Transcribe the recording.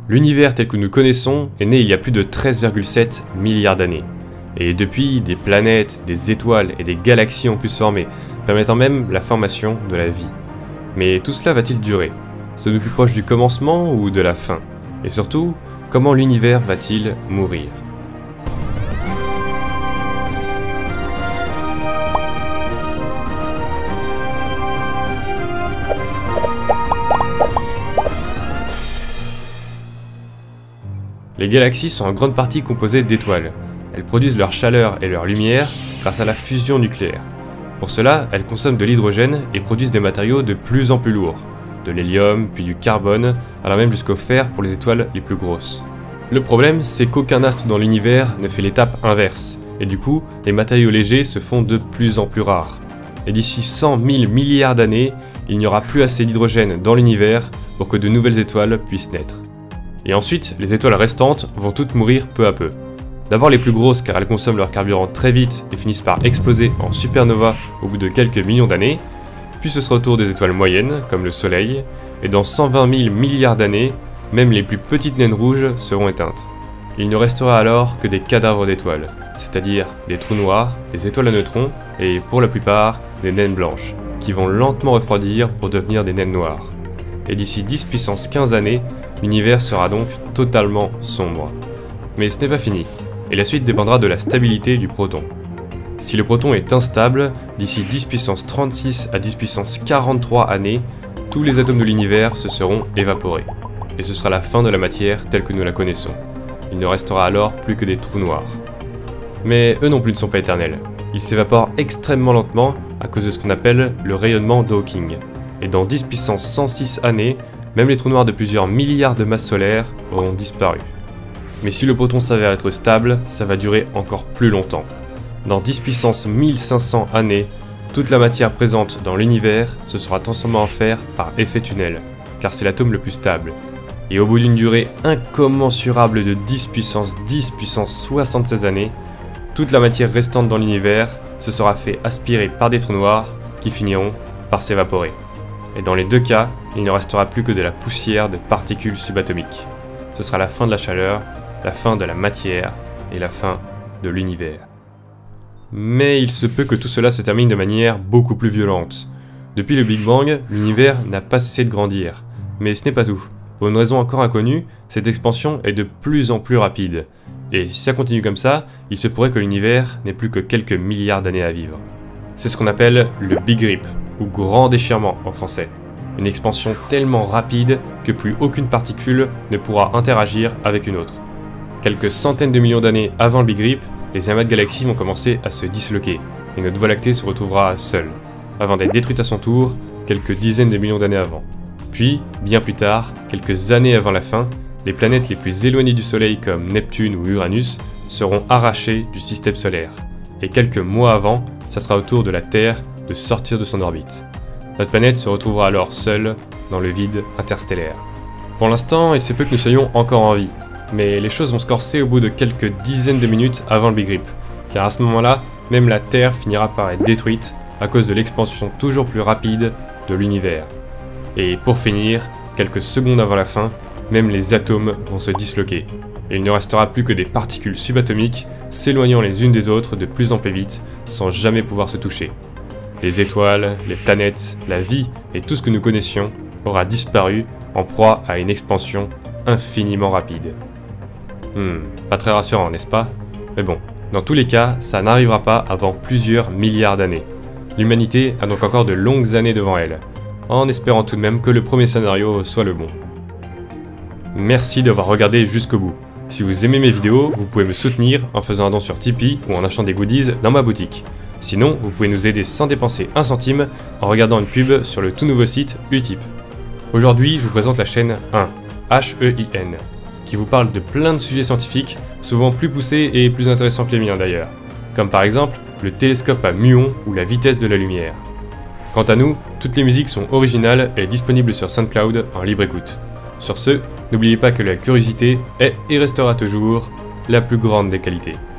L'univers tel que nous le connaissons est né il y a plus de 13,7 milliards d'années. Et depuis, des planètes, des étoiles et des galaxies ont pu se former, permettant même la formation de la vie. Mais tout cela va-t-il durer? Sommes-nous plus proches du commencement ou de la fin? Et surtout, comment l'univers va-t-il mourir? Les galaxies sont en grande partie composées d'étoiles. Elles produisent leur chaleur et leur lumière grâce à la fusion nucléaire. Pour cela, elles consomment de l'hydrogène et produisent des matériaux de plus en plus lourds. De l'hélium, puis du carbone, allant même jusqu'au fer pour les étoiles les plus grosses. Le problème, c'est qu'aucun astre dans l'univers ne fait l'étape inverse, et du coup, les matériaux légers se font de plus en plus rares. Et d'ici 100 000 milliards d'années, il n'y aura plus assez d'hydrogène dans l'univers pour que de nouvelles étoiles puissent naître. Et ensuite, les étoiles restantes vont toutes mourir peu à peu. D'abord les plus grosses car elles consomment leur carburant très vite et finissent par exploser en supernova au bout de quelques millions d'années, puis ce sera au tour des étoiles moyennes, comme le Soleil, et dans 120 000 milliards d'années, même les plus petites naines rouges seront éteintes. Il ne restera alors que des cadavres d'étoiles, c'est-à-dire des trous noirs, des étoiles à neutrons, et pour la plupart, des naines blanches, qui vont lentement refroidir pour devenir des naines noires. Et d'ici 10 puissance 15 années, l'univers sera donc totalement sombre. Mais ce n'est pas fini, et la suite dépendra de la stabilité du proton. Si le proton est instable, d'ici 10 puissance 36 à 10 puissance 43 années, tous les atomes de l'univers se seront évaporés. Et ce sera la fin de la matière telle que nous la connaissons. Il ne restera alors plus que des trous noirs. Mais eux non plus ne sont pas éternels. Ils s'évaporent extrêmement lentement à cause de ce qu'on appelle le rayonnement d'Hawking. Et dans 10 puissance 106 années, même les trous noirs de plusieurs milliards de masses solaires auront disparu. Mais si le proton s'avère être stable, ça va durer encore plus longtemps. Dans 10 puissance 1500 années, toute la matière présente dans l'univers se sera transformée en fer par effet tunnel, car c'est l'atome le plus stable. Et au bout d'une durée incommensurable de 10 puissance 76 années, toute la matière restante dans l'univers se sera fait aspirer par des trous noirs qui finiront par s'évaporer. Et dans les deux cas, il ne restera plus que de la poussière de particules subatomiques. Ce sera la fin de la chaleur, la fin de la matière et la fin de l'univers. Mais il se peut que tout cela se termine de manière beaucoup plus violente. Depuis le Big Bang, l'univers n'a pas cessé de grandir. Mais ce n'est pas tout. Pour une raison encore inconnue, cette expansion est de plus en plus rapide. Et si ça continue comme ça, il se pourrait que l'univers n'ait plus que quelques milliards d'années à vivre. C'est ce qu'on appelle le Big Rip, ou grand déchirement en français. Une expansion tellement rapide que plus aucune particule ne pourra interagir avec une autre. Quelques centaines de millions d'années avant le Big Rip, les amas de galaxies vont commencer à se disloquer, et notre Voie lactée se retrouvera seule, avant d'être détruite à son tour, quelques dizaines de millions d'années avant. Puis, bien plus tard, quelques années avant la fin, les planètes les plus éloignées du Soleil comme Neptune ou Uranus seront arrachées du système solaire, et quelques mois avant, ça sera au tour de la Terre de sortir de son orbite. Notre planète se retrouvera alors seule dans le vide interstellaire. Pour l'instant, il se peut que nous soyons encore en vie, mais les choses vont se corser au bout de quelques dizaines de minutes avant le Big Rip, car à ce moment-là, même la Terre finira par être détruite à cause de l'expansion toujours plus rapide de l'univers. Et pour finir, quelques secondes avant la fin, même les atomes vont se disloquer, et il ne restera plus que des particules subatomiques s'éloignant les unes des autres de plus en plus vite sans jamais pouvoir se toucher. Les étoiles, les planètes, la vie et tout ce que nous connaissions aura disparu en proie à une expansion infiniment rapide. Pas très rassurant, n'est-ce pas? Mais bon, dans tous les cas, ça n'arrivera pas avant plusieurs milliards d'années. L'humanité a donc encore de longues années devant elle, en espérant tout de même que le premier scénario soit le bon. Merci d'avoir regardé jusqu'au bout. Si vous aimez mes vidéos, vous pouvez me soutenir en faisant un don sur Tipeee ou en achetant des goodies dans ma boutique. Sinon, vous pouvez nous aider sans dépenser un centime en regardant une pub sur le tout nouveau site Utip. Aujourd'hui, je vous présente la chaîne 1, H-E-I-N, qui vous parle de plein de sujets scientifiques, souvent plus poussés et plus intéressants que les miens d'ailleurs, comme par exemple le télescope à muons ou la vitesse de la lumière. Quant à nous, toutes les musiques sont originales et disponibles sur SoundCloud en libre écoute. Sur ce, n'oubliez pas que la curiosité est et restera toujours la plus grande des qualités.